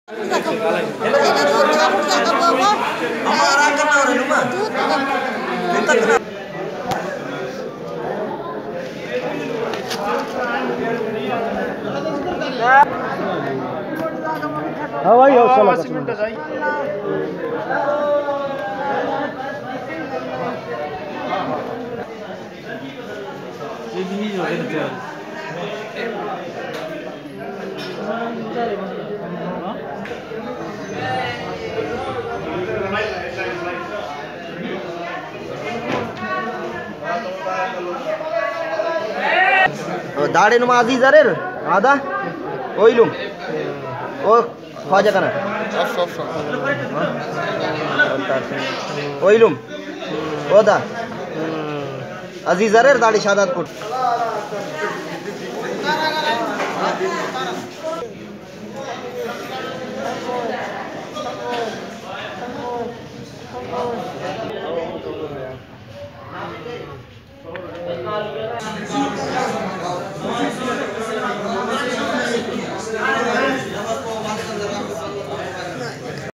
हाँ भाई दाड़े नुमा अजीज अरेर आदा ओइलुम ओ ख्वाजा कना ओइलुम ओदा अजीज अरेर दाड़ी शादातपुर